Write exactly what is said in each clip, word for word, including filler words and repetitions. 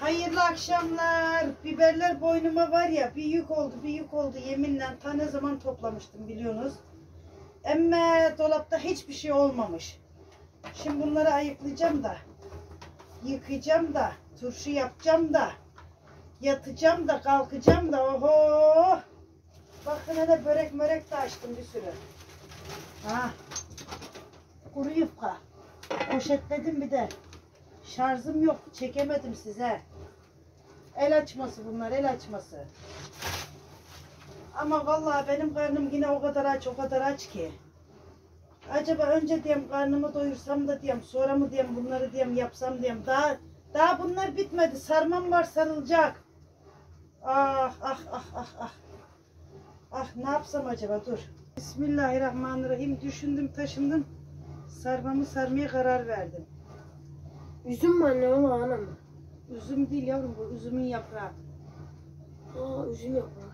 Hayırlı akşamlar. Biberler boynuma var ya, bir yük oldu bir yük oldu yeminle. Ta ne zaman toplamıştım biliyorsunuz. Emme dolapta hiçbir şey olmamış. Şimdi bunları ayıklayacağım da, yıkayacağım da, turşu yapacağım da, yatacağım da, kalkacağım da. Oho! Bakın hele börek mörek de açtım bir sürü. Ha. Kuru yufka. Poşetledim bir de. Şarjım yok. Çekemedim size. El açması bunlar. El açması. Ama vallahi benim karnım yine o kadar aç. O kadar aç ki. Acaba önce diyeyim karnımı doyursam da diyeyim. Sonra mı diyeyim bunları diyeyim yapsam diyeyim. Daha, daha bunlar bitmedi. Sarmam var sarılacak. Ah ah ah ah ah. Ah ne yapsam acaba dur. Bismillahirrahmanirrahim. Düşündüm taşındım. Sarmamı sarmaya karar verdim. Üzüm mü anne ama ana mı? Üzüm değil yavrum, bu üzümün yaprağı. Aa üzüm yaprağı.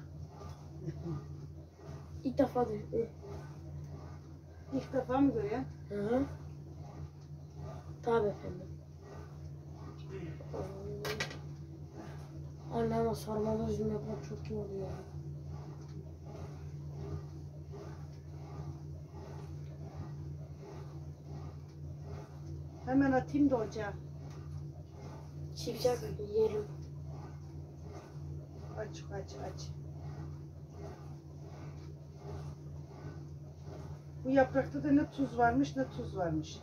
İlk defa duydum. İlk defa mı görüyorsun? Hı hı. Tabii efendim. Anne ama sarmalı üzüm yapmak çok iyi oluyor. Hemen atayım da ocağa. Çiftçak yiyelim. Aç aç aç. Bu yaprakta da ne tuz varmış ne tuz varmış.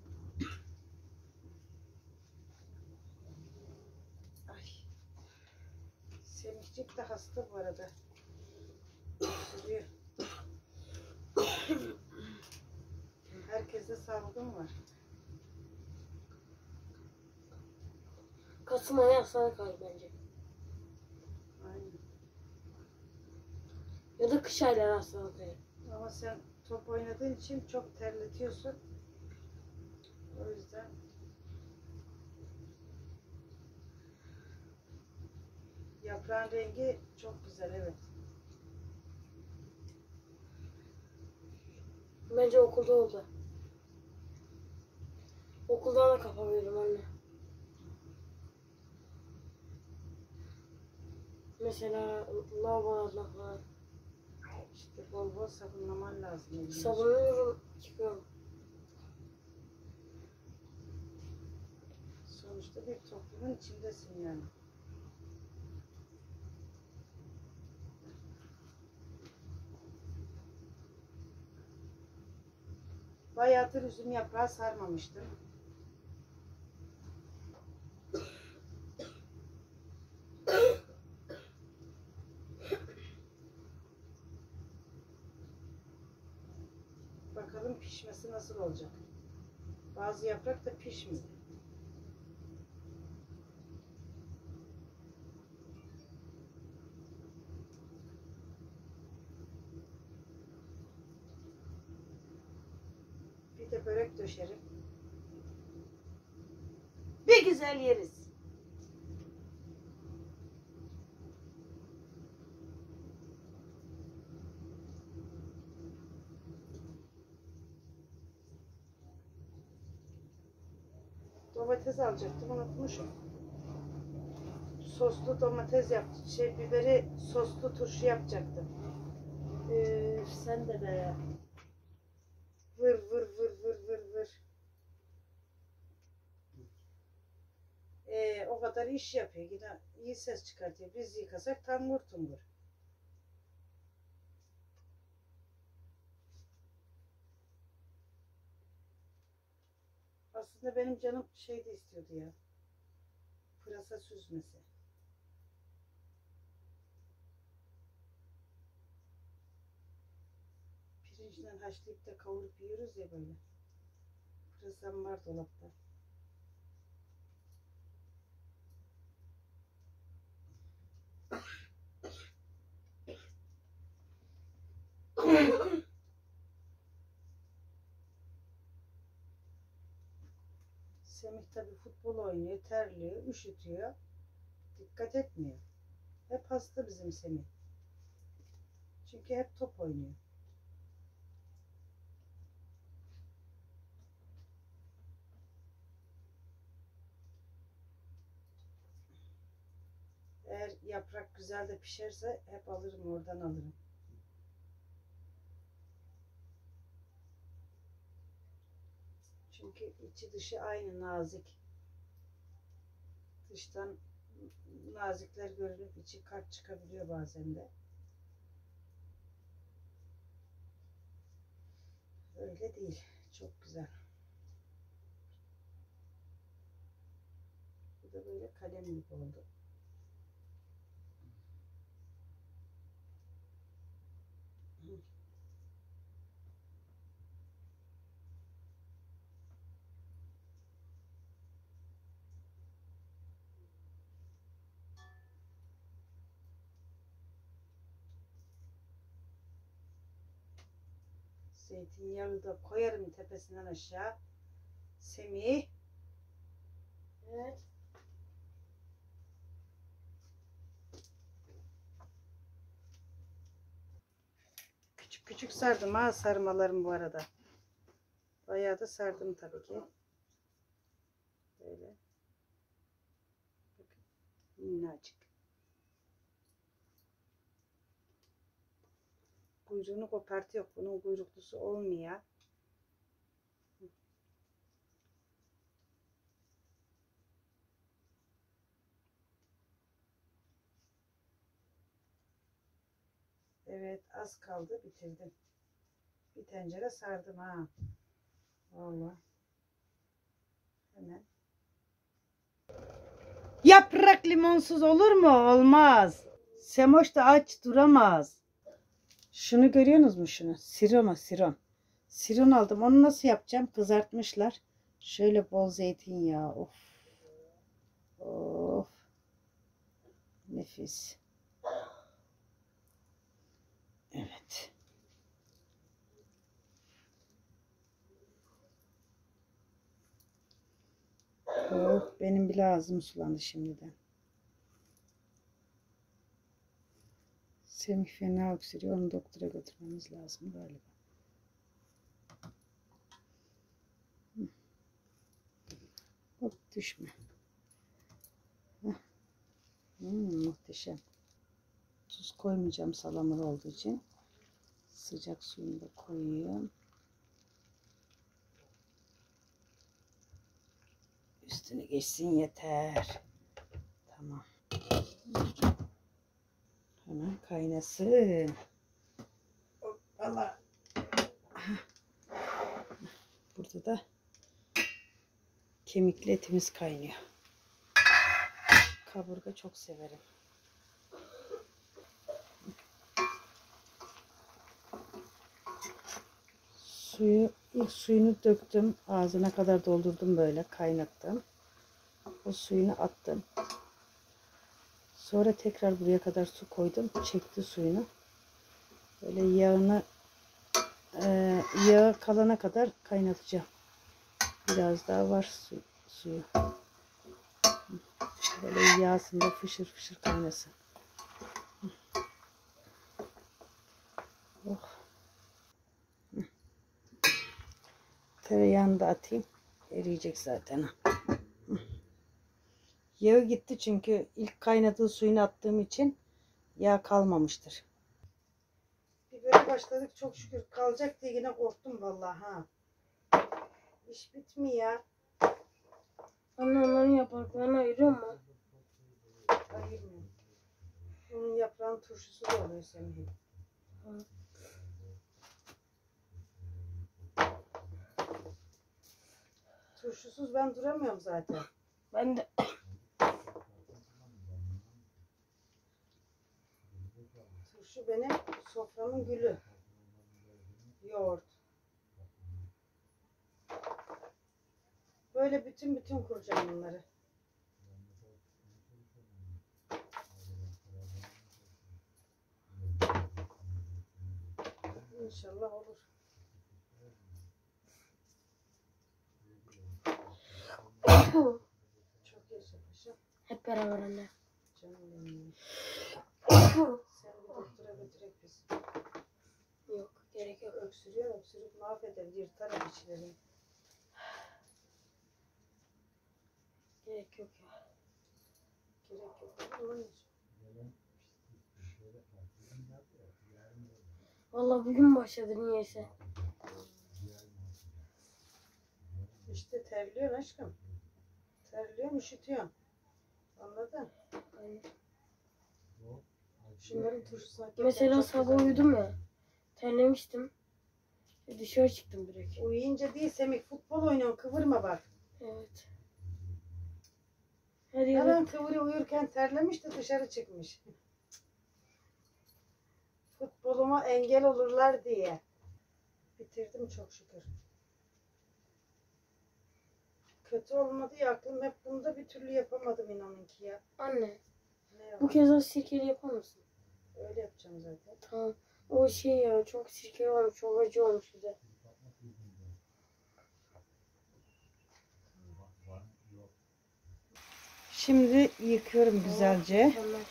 Ay. Semihcik de hasta bu arada. Duruyor. Herkeste salgın var. Kasım ayı hastalık ayı bence. Aynen. Ya da kış ayları hastalık ayı. Ama sen top oynadığın için çok terletiyorsun. O yüzden yaprağın rengi çok güzel, evet. Bence okulda oldu. Okuldan da kafa veririm anne. Mesela lavabolarla falan. İşte bol bol sabunlaman lazım. elini. Sabunluyorum, çıkıyorum. Sonuçta bir toplumun içindesin yani. Bayağıdır üzüm yaprağı sarmamıştım. Bakalım pişmesi nasıl olacak. Bazı yaprak da pişmiyor. Bir de börek döşerim. Bir güzel yeriz. Domates alacaktım, unutmuşum. Soslu domates yaptım. Şey biberi soslu turşu yapacaktım. Ee, sen de be. Vır vır vır vır vır vır. Ee, o kadar iş yapıyor. Yine iyi ses çıkartıyor. Biz yıkasak tangur tungur. Aslında benim canım şey de istiyordu ya. Pırasa süzmesi. Pirincden haşlayıp da kavurup yiyoruz ya böyle. Pırasam var dolapta. Semih tabi futbol oynuyor, terliyor, üşütüyor. Dikkat etmiyor. Hep hasta bizim Semih. Çünkü hep top oynuyor. yaprak güzel de pişerse hep alırım, oradan alırım. Çünkü içi dışı aynı nazik. Dıştan nazikler görünüp içi kart çıkabiliyor bazen de. Öyle değil. Çok güzel. Bu da böyle kalem gibi oldu. Zeytinyağını da koyarım tepesinden aşağı. Semih. Evet. Küçük küçük sardım ha, sarmalarım bu arada. Bayağı da sardım tabii ki. Böyle. Bakın. Minnacık. Kuyruğunu kopartıyor. Bunun kuyruklusu olmuyor. Evet, az kaldı, bitirdim. Bir tencere sardım ha. Vallahi. Hemen. Yaprak limonsuz olur mu? Olmaz. Semoş da aç duramaz. Şunu görüyorsunuz mu şunu? Siroma siron. Siron aldım. Onu nasıl yapacağım? Kızartmışlar. Şöyle bol zeytinyağı. Of. Of. Nefis. Evet. Oh, benim bile ağzım sulandı şimdiden. Semih fena öksürüyor. Onu doktora götürmemiz lazım galiba. Hop düşme. Heh. Hmm, muhteşem. Tuz koymayacağım salamur olduğu için. Sıcak suyunu da koyuyorum. Üstüne geçsin yeter. Tamam. Hemen kaynasın. Hoppala. Burada da kemikli etimiz kaynıyor. Kaburga çok severim. Suyu, ilk suyunu döktüm. Ağzına kadar doldurdum, böyle kaynattım. O suyunu attım. Sonra tekrar buraya kadar su koydum. Çekti suyunu. Böyle yağını e, yağı kalana kadar kaynatacağım. Biraz daha var su, suyu. Böyle yağsında fışır fışır kaynasın. Oh. Tereyağını da atayım. Eriyecek zaten. Yağı gitti çünkü ilk kaynadığı suyunu attığım için yağ kalmamıştır. Bibere başladık çok şükür. Kalacak diye yine korktum vallahi ha. İş bitmiyor. Anne onların yapraklarını ayırıyor mu? Ayırmıyorum. Onun yaprağın turşusu da oluyor senin. Hı. Turşusuz ben duramıyorum zaten. Ben de Turşu benim soframın gülü. Yoğurt. Böyle bütün bütün kuracağım bunları. İnşallah olur. Çok yaşa paşa. hep beraber anne. Canım benim. Sen bir doktora götürek biz. Yok, gerek yok. Öksürüyor, öksürük mahveder, yırtar o içleri. Gerek yok ya. Gerek yok. Olur mu? Vallahi bugün başladı niyeyse. İşte terliyorsun aşkım. Terliyorsun, üşütüyorsun. Anladın? Aynen. Şunların turşusuna hakikaten Mesela çok sabah güzel. uyudum ya. Terlemiştim. E, Dışarı çıktım direkt. Uyuyunca değil Semih, futbol oynuyorsun, kıvırma bak. Evet. Her yere Hemen kıvırı uyurken terlemiş de dışarı çıkmış. Futboluma engel olurlar diye. Bitirdim çok şükür. Kötü olmadı ya, aklım hep bunda, bir türlü yapamadım inanın ki ya. anne. Ne yalan. Bu kez az sirkeli yapar mısın? Öyle yapacağım zaten. Tamam. O şey ya çok sirkeli olmuş. Çok acı olmuş bize. Şimdi yıkıyorum güzelce. Mükemmel.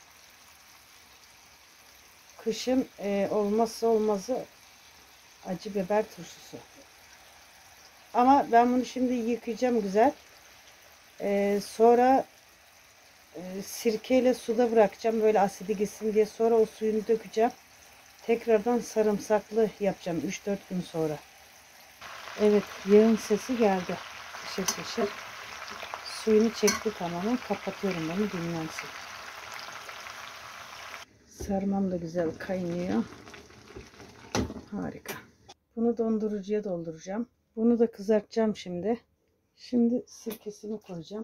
Kışın e, olmazsa olmazı acı biber turşusu. Ama ben bunu şimdi yıkayacağım güzel. E, sonra e, sirkeyle suda bırakacağım böyle asidi gitsin diye. Sonra o suyunu dökeceğim. Tekrardan sarımsaklı yapacağım üç dört gün sonra. Evet, yağın sesi geldi. Fışır fışır. Suyunu çekti tamamen. Kapatıyorum onu, dinlensin. Sarmam da güzel kaynıyor. Harika. Bunu dondurucuya dolduracağım. Bunu da kızartacağım şimdi. Şimdi sirkesini koyacağım.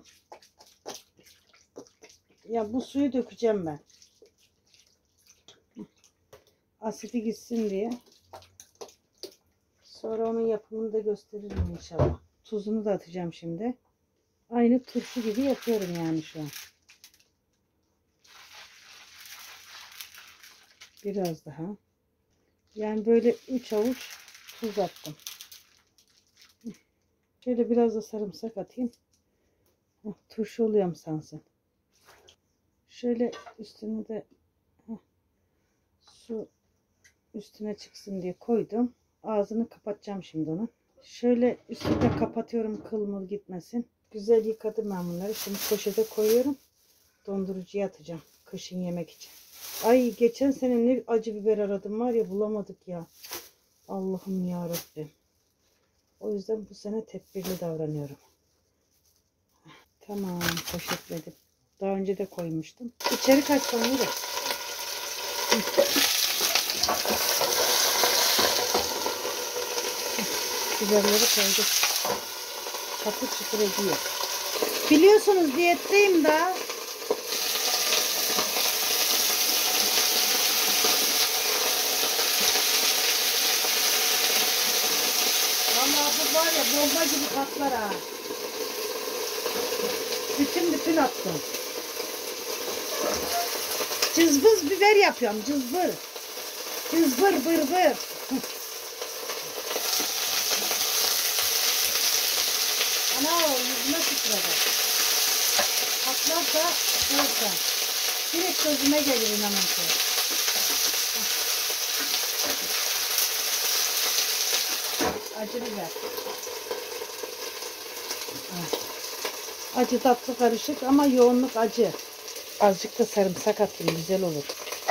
Ya bu suyu dökeceğim ben. Asidi gitsin diye. Sonra onun yapımını da gösteririm inşallah. Tuzunu da atacağım şimdi. Aynı turşu gibi yapıyorum yani şu an. Biraz daha. Yani böyle üç avuç tuz attım. Şöyle biraz da sarımsak atayım. Heh, turşu oluyorum sansın. Şöyle üstüne de heh, su üstüne çıksın diye koydum. Ağzını kapatacağım şimdi onun. Şöyle üstüne kapatıyorum, kılmıl gitmesin. Güzel yıkadım ben bunları. Şimdi poşete koyuyorum. Dondurucuya atacağım. Kışın yemek için. Ay geçen sene ne acı biber aradım var ya, bulamadık ya. Allah'ım ya Rabbim. O yüzden bu sene tedbirli davranıyorum. Tamam, poşetledim. Daha önce de koymuştum. İçeri kaçsam olur. Biberleri koyduk. Kapı çıtır ediyor. Biliyorsunuz diyetteyim daha. Vallahi bu var ya, bomba gibi patlar ha. Bütün bütün attım. Cızbız biber yapıyorum, cızbır. Cızbır bır bır. Ana yüzüme sıçradı. Patlarsa olsa. Direkt gözüme gelir inanın ki. Acı biber. Acı tatlı karışık ama yoğunluk acı. Azıcık da sarımsak atayım, güzel olur.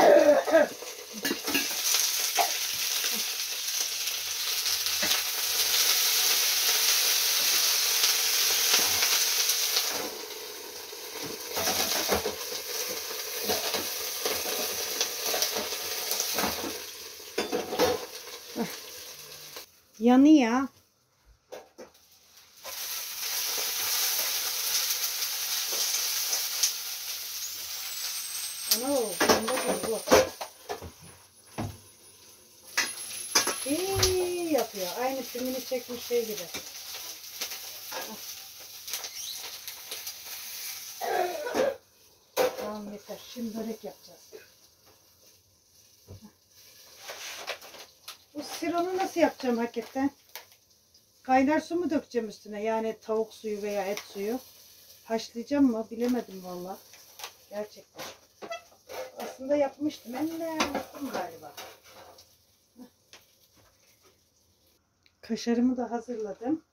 Yanıyor. Ana bomba gibi bu. İyi yapıyor. Aynı filmini çekmiş şey gibi. Tamam yeter. Şimdi börek yapacağız. Bu sironu nasıl yapacağım hakikaten? Kaynar su mu dökeceğim üstüne? Yani tavuk suyu veya et suyu. Haşlayacağım mı? Bilemedim valla. Gerçekten. Aslında yapmıştım. Hem de yaptım galiba. Kaşarımı da hazırladım.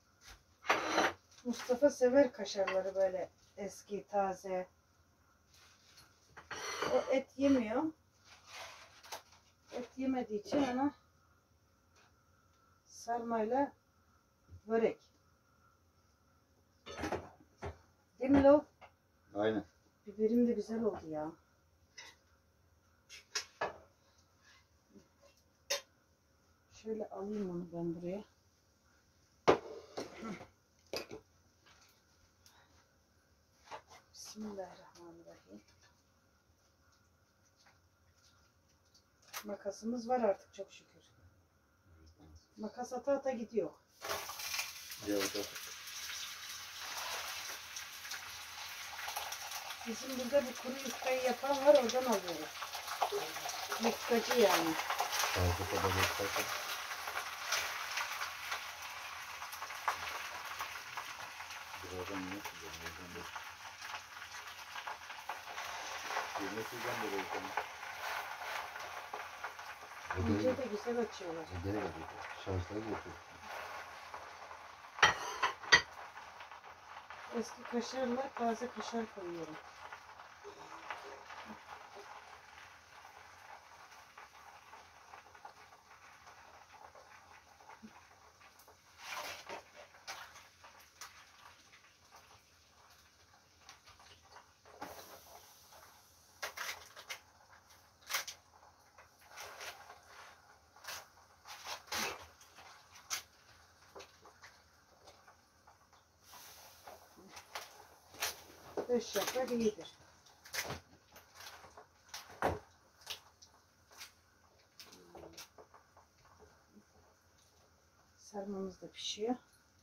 Mustafa sever kaşarları böyle eski, taze. O et yemiyor. Et yemediği için ona sarmayla börek. Değil mi Lov? Aynen. Biberim de güzel oldu ya. Şöyle alayım onu ben buraya. Bismillahirrahmanirrahim. Makasımız var artık çok şükür. Makas ata ata gidiyor. Evet. Bizim burada bir kuru yufkayı yapan var, oradan alıyoruz. Yufkacı yani. Fazla kadar göstersen. Birazdan ne yapacağım? Birazdan da. Yemek yiyeceğim de birazdan. İnce de güzel açıyorlar. Geri geliyor. Şarjları götür. Eski kaşarla taze kaşar koyuyorum. Beş yaprak iyidir. Sarmamız da pişiyor.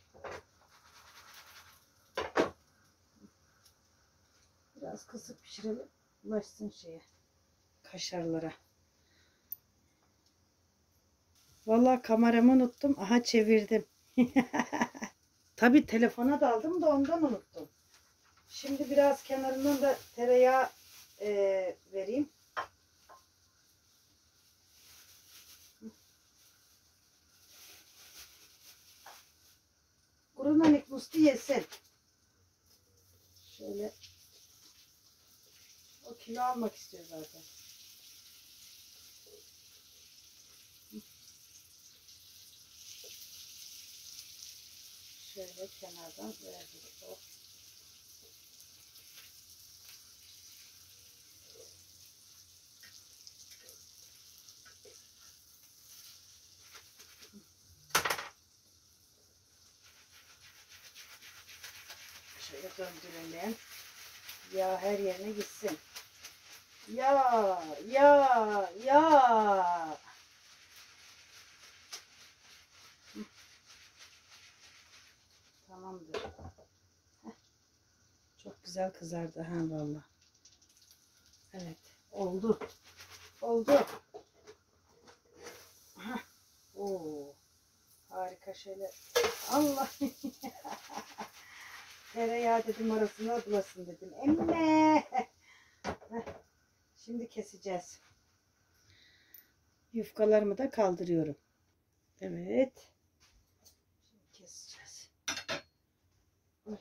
Biraz kısık pişirelim. Ulaşsın şeye. Kaşarlara. Vallahi kameramı unuttum. Aha çevirdim. Tabii telefona daldım da ondan unuttum. Şimdi biraz kenarından da tereyağı e, vereyim. Kurunanik musti yesin. Şöyle. O kilo almak istiyor zaten. Şöyle kenardan verdik. Oh. Şöyle döndürelim. Yağ her yerine gitsin. Ya, ya, ya. Tamamdır. Heh. Çok güzel kızardı ha vallahi. Evet, oldu. Oldu. Heh. Oo. Harika şöyle. Allah. Tereyağı dedim arasına bulasın dedim. Emme. Şimdi keseceğiz. Yufkalarımı da kaldırıyorum. Evet. Şimdi keseceğiz. Oy.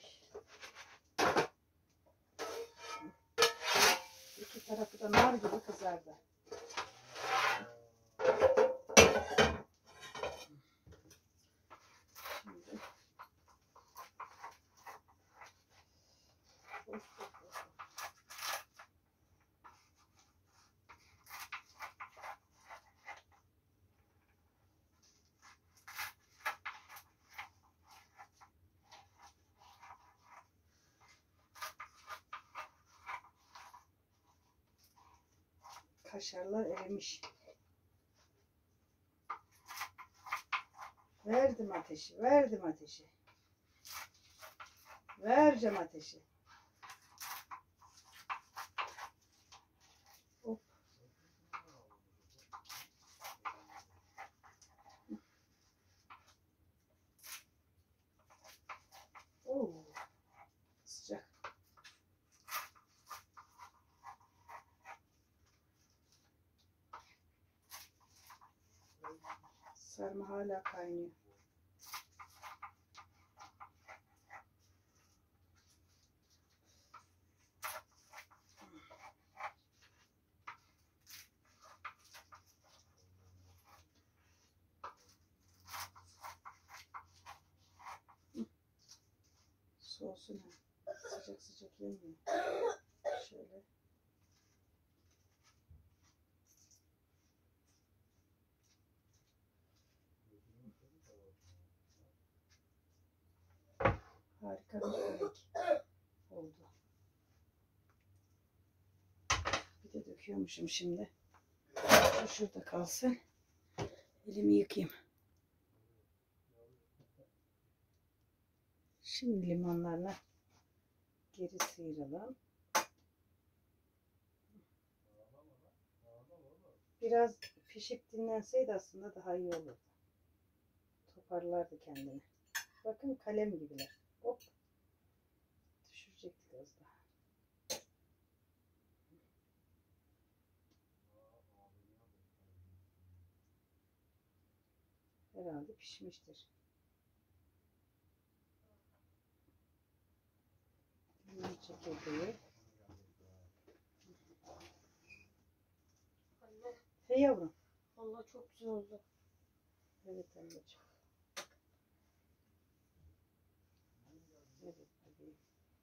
İki tarafı da nar gibi kızardı. Şimdi. Of, of, of. Kaşarlar erimiş. Verdim ateşi, verdim ateşi. Vereceğim ateşi. Hop. Oo. Sıcak. Sarma hala kaynıyor. Soğusun ha. Sıcak sıcak yemiyor. Şöyle. Harika bir börek oldu. Bir de döküyormuşum şimdi. Şu şurada kalsın. Elimi yıkayayım. Şimdi limonlarla geri sıyıralım. Biraz pişip dinlenseydi aslında daha iyi olurdu. Toparlardı kendini. Bakın kalem gibiler. Hop. Düşürecektik az daha. Herhalde pişmiştir. Limon çekirdeği. Anne, Hey yavrum. vallahi çok güzel oldu. Evet anneciğim. Evet bebeğim.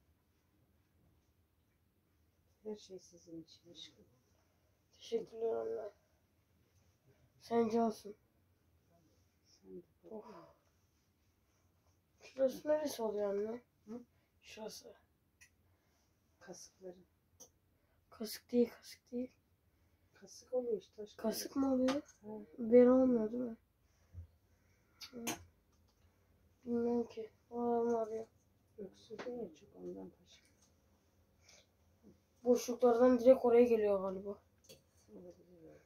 Her şey sizin için aşkım. Teşekkürler anne. Sen cansın. Sen de Oh. baba. Şurası neresi oluyor anne? Hı? Şurası. Kasıkları. Kasık değil, kasık değil. Kasık oluyor işte aşkım. Kasık mı oluyor? Ha. Biber olmuyor değil mi? Hı. Bilmiyorum ki. O adam arıyor. Öksürdün ya çok ondan taşı. Boşluklardan direkt oraya geliyor galiba. Olabilir öyle.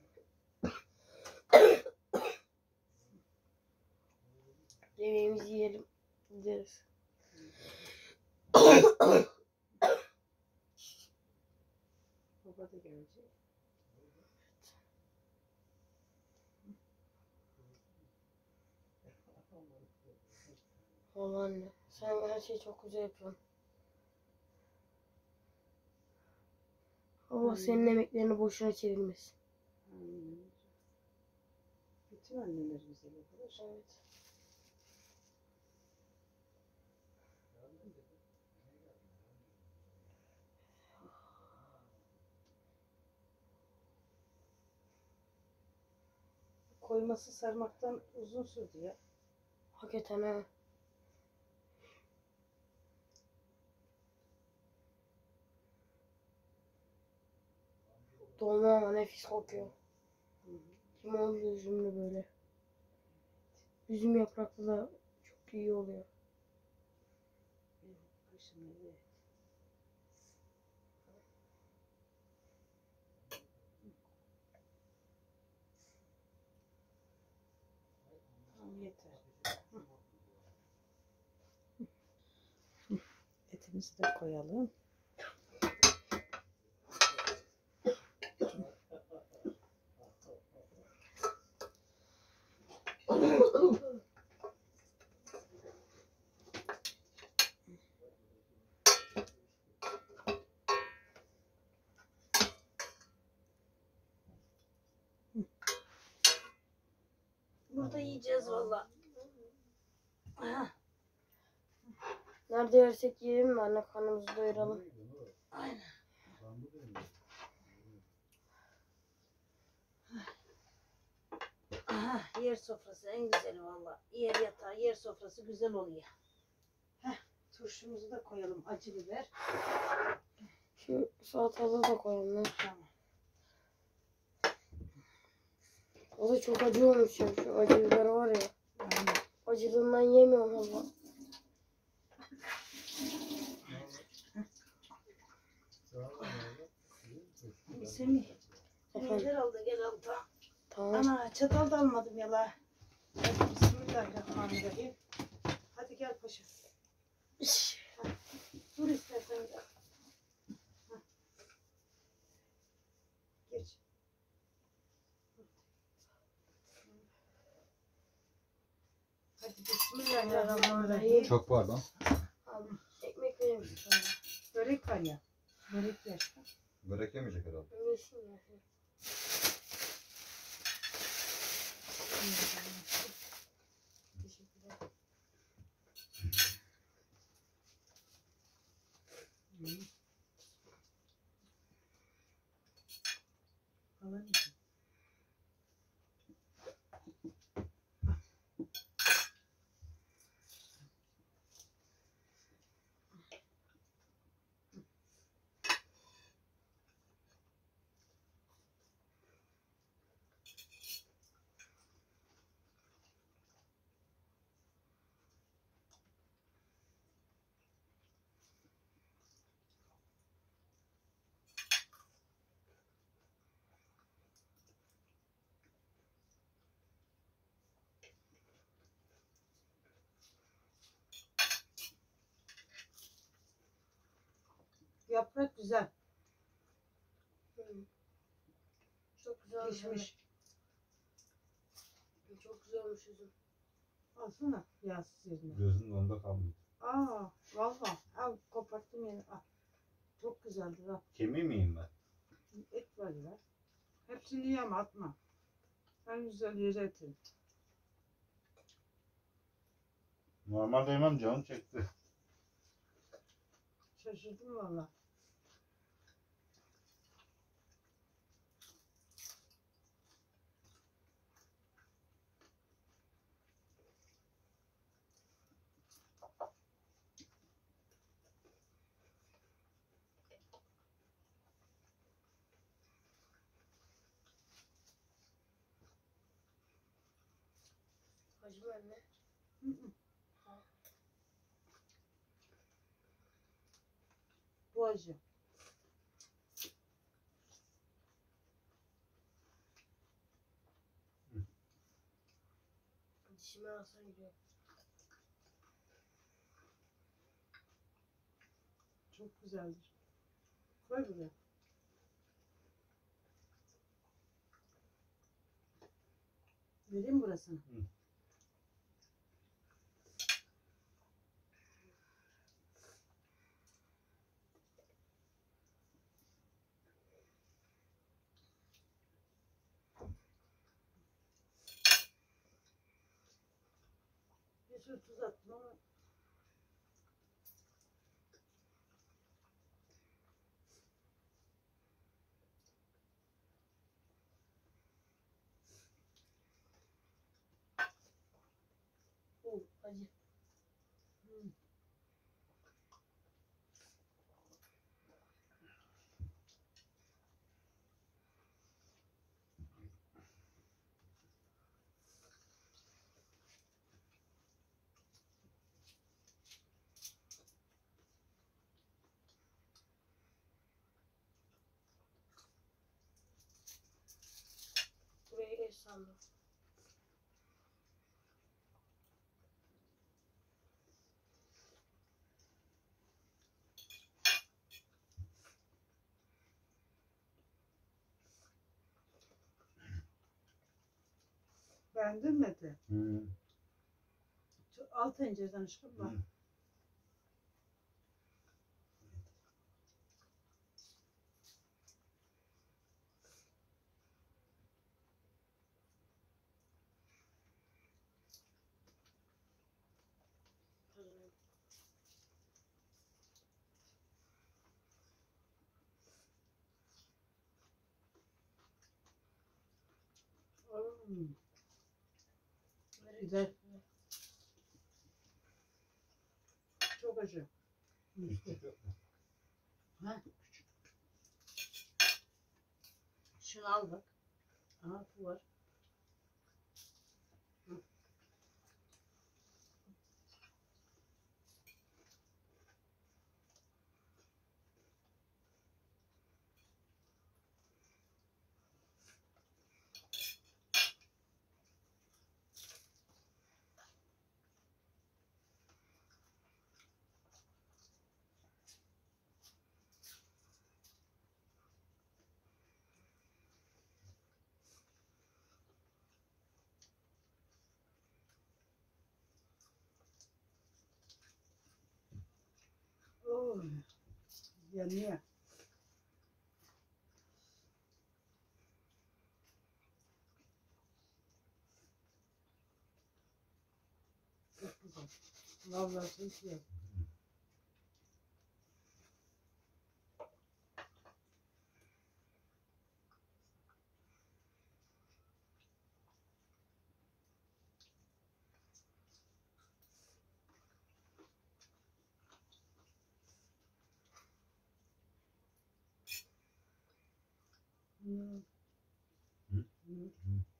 Yemeğimizi yiyelim. Gideriz. Baba da gelecek. Vallahi anne. Sen her şeyi çok güzel yapıyorsun. Allah senin emeklerini boşuna çevirmesin. Aynen. Bütün anneler güzel yapar. Evet. Koyması sarmaktan uzun sürdü ya. Hakikaten ha. Dolma ama nefis kokuyor. Hı hı. Limonlu üzümlü böyle. Üzüm yapraklı da çok iyi oluyor. Evet, kışın evet. Tamam yeter. Hı. Hı. Etimizi de koyalım. Burada yiyeceğiz valla. Aha, Nerede yersek yiyelim mi anne, karnımızı doyuralım. aynen. Aha, yer sofrası en güzeli valla. Yer yatağı, yer sofrası güzel oluyor. Heh, turşumuzu da koyalım. Acı biber. Şu salatalığı da koyalım. Tamam. O da çok acı olmuş ya. Şu acı biber var ya. Aynen. Acılığından yemiyorum valla. Semih. Efendim? Neler aldı gel al da. Tamam. Ana çatal da almadım ya la. Hadi bismillahirrahmanirrahim. Hadi gel paşa. Dur istersen de. Hah. Geç. Hadi bismillahirrahmanirrahim. Çok var lan. Abi, ekmek verir misin bana? Börek var ya. Börek yer. Börek yemeyecek herhalde. Yesin ya. Teşekkürler. Hı. Falan gibi. Yaprak güzel. Hı. Çok güzel olmuş. Pişmiş. anne. Çok güzel olmuş üzüm. Alsana yağsız yerine. Gözün onda kalmıyor. Aa, valla. Al koparttım yeri. Al. Çok güzeldir ha. Kemiği miyim ben? Et var ya. Hepsini yeme atma. En güzel yere etin. Normalde yemem, canım çekti. Şaşırdım valla. Acı mı anne? Hı hı. Bu acı. Dişime alsa gidiyor. Çok güzeldir. Koy buraya. Vereyim burasını. Hı. Bir sürü tuz attım ama Oo, acı. hı. Burayı eş sandım. Beğendin mi eti? Hı. Şu Al tencereden aşkım bak. Hı. Hazırlayayım. Hmm. Böyle Güzel. güzel. Çok acı. Küçük yok mu? Ha? Şunu al bak. Aha bu var. Hı. Oh. Yanıyor. Çok güzel. Vallahi çok güzel. Hmm. Hı? Hı.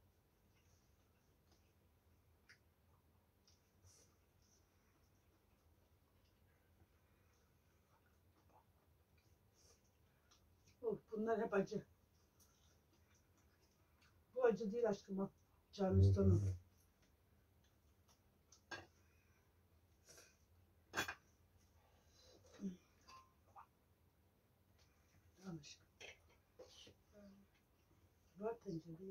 Of, bunlar hep acı. Bu acı değil aşkım o. Charleston'un. Al aşkım. Var tencereyi.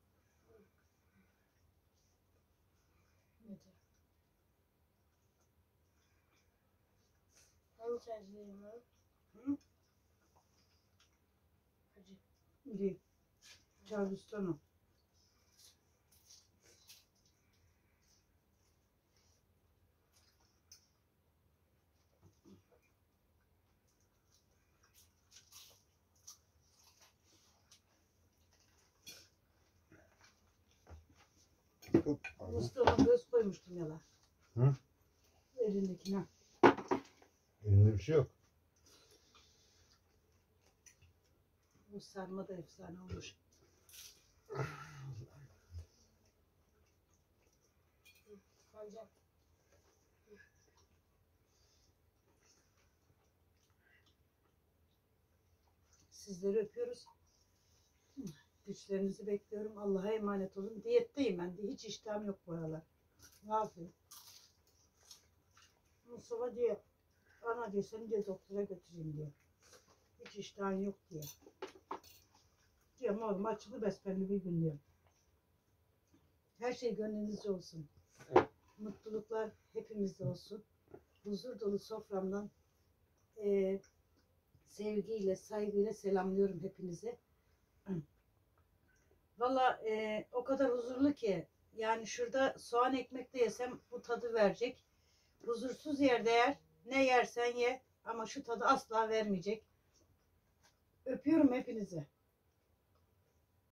Yeter. Hangi tercihlerim var? Hı? Acı. Değil. Charleston'un. Çok pardon. Mustafa'nın göz koymuştum yala. Hı? Elindekine. Elimde bir şey yok. Bu sarma da efsane olmuş. Ancak Sizleri öpüyoruz. Güçlerinizi bekliyorum. Allah'a emanet olun. Diyetteyim ben de. Hiç iştahım yok bu aralar. Ne yapayım? Mustafa diyor. Ana diyor seni diyor doktora götüreyim diyor. Hiç iştahın yok diyor. Diyorum oğlum açılı besbelli bir gün diyor. Her şey gönlünüzce olsun. Mutluluklar hepimizde olsun. Huzur dolu soframdan eee sevgiyle, saygıyla selamlıyorum hepinizi. Valla eee, o kadar huzurlu ki yani şurada soğan ekmek de yesem bu tadı verecek. Huzursuz yerde yer, ne yersen ye ama şu tadı asla vermeyecek. Öpüyorum hepinizi.